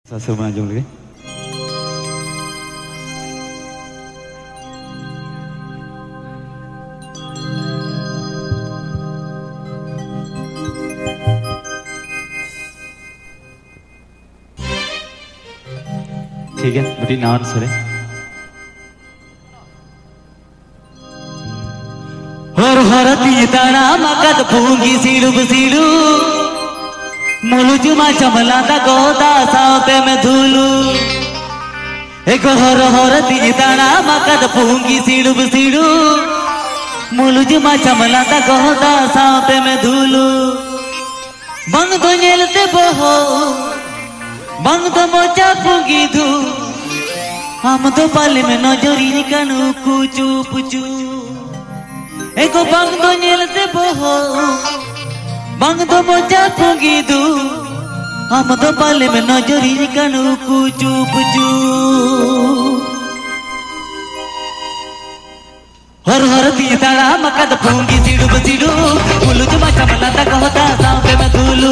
सासुर में आजम लगे ठीक है बटी नान सरे हर हर तीताना मकद पूंगी सीडू बसीडू मुलुजुमा चमला दा गोदा सापे में धूलू एक हर हर तीताना मकद पूंगी सीडू बसीडू मुलुजुमा चमला दा गोदा सापे में धूलू बंग तो नेलते बहो बंग तो मोचा पूंगी धू हम तो पाले में नजरी निकनु कुचू पुचू एको बंग तो नेलते बहो बंग तो मोचा पूंगी दू हम तो पाले में नजरी निकनु कुचू पुचू हर हर तीताड़ा मकद पूंगी सीडू बसीडू मुलुज मचा मला तक होता सांपे में धूलू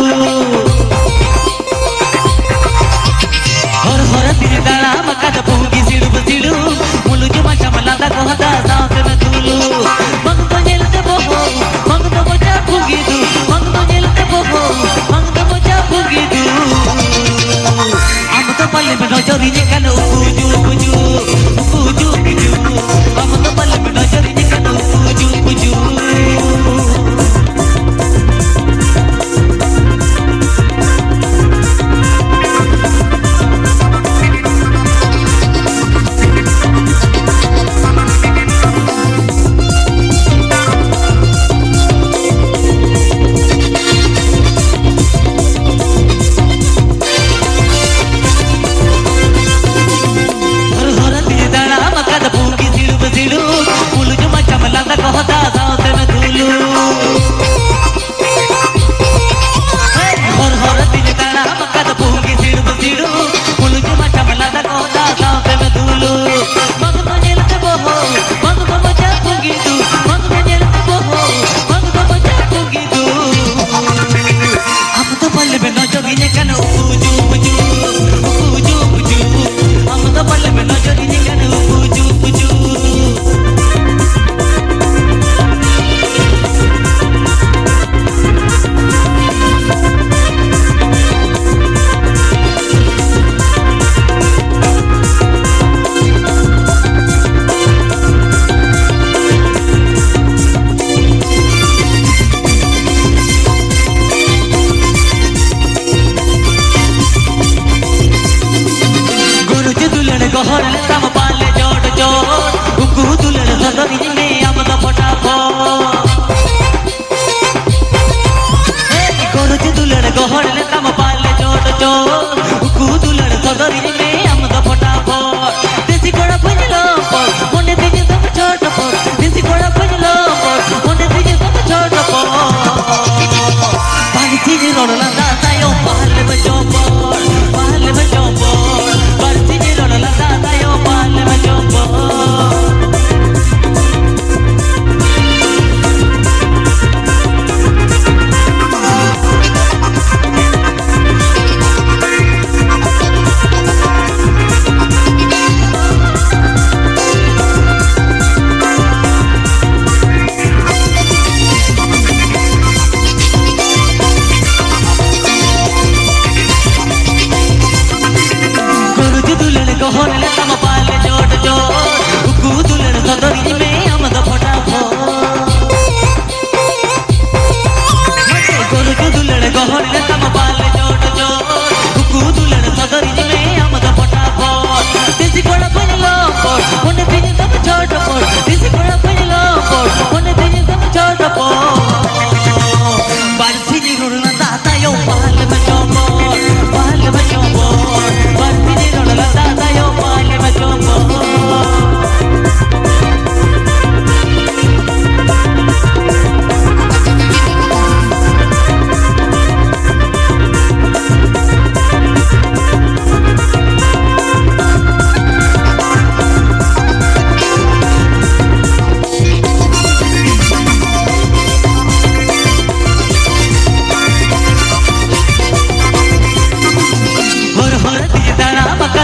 हर हर तीताड़ा मकद पूंगी सीडू बसीडू मुलुज मचा मला तक होता सांपे में धूलू बंग तो नेलते बहो बंग तो मोचा पूंगी दू बंग तो नेलते बहो बंग तो मोचा पूंगी दू हम तो पाले में नजरी निकनु कुचू पुचू कुचू पुचू हम तो पाले में नजरी निकनु कुचू पुचू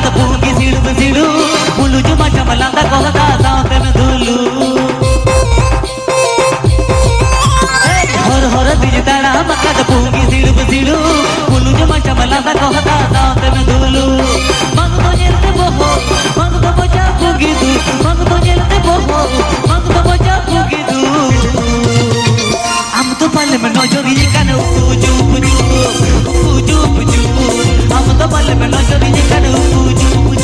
मकद पूंगी सीड़ू सीड़ू मुलुज मचा मलांदा कहता साथ में धुलू हर हर दिज ताड़ा मकद पूंगी सीड़ू सीड़ू मुलुज मचा मलांदा कहता साथ में धुलू मंग तो जेलते बोहो मंग तो बचा पूंगी दू मंग तो जेलते बोहो मंग तो बचा पूंगी दू हम तो पल में नजरी कान पूजू पूजू हम तो पल में नजरी कान पूजू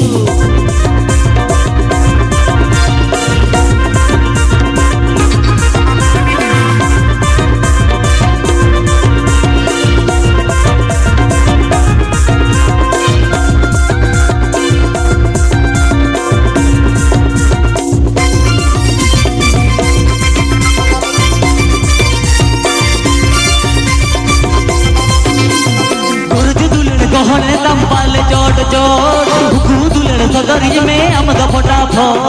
चोट चोट दुलड़ सगरी में हम तो फटाफट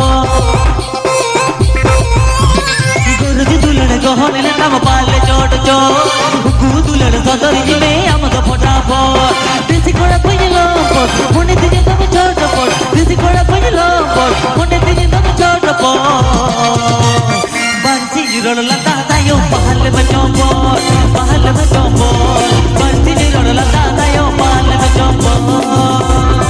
दुलड़ गहन तम पाल चोट चोट दुलड़ सगरी में हम तो फटाफट देसी कोड़ा पहलो पट मुंडे दिजे तम छोट पट देसी कोड़ा पहलो पट मुंडे दिजे तम छोट पट बंसी रोड लता दायो पहल में चौपट बंसी रोड लता दायो पहल में चौपट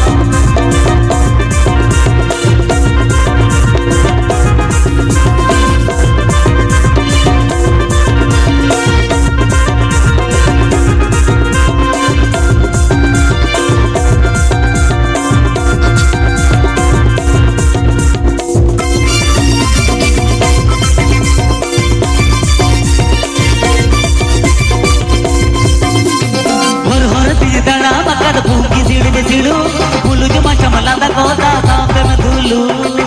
मुलुज मचा मलांदा कहता साथ में धुलू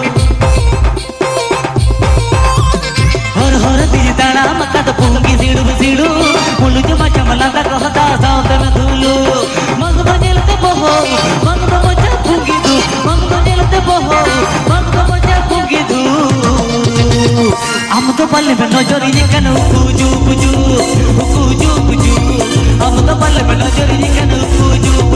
हर हर दिज ताड़ा मकद पूंगी सीड़ू सीड़ू मुलुज मचा मलांदा कहता साथ में धुलू मंग तो जेलते बोहो मंग तो मचा पूंगी दू मंग तो जेलते बोहो मंग तो मचा पूंगी दू हम तो पल में नजरी कान पूजू हम तो पल में नजरी कान पूजू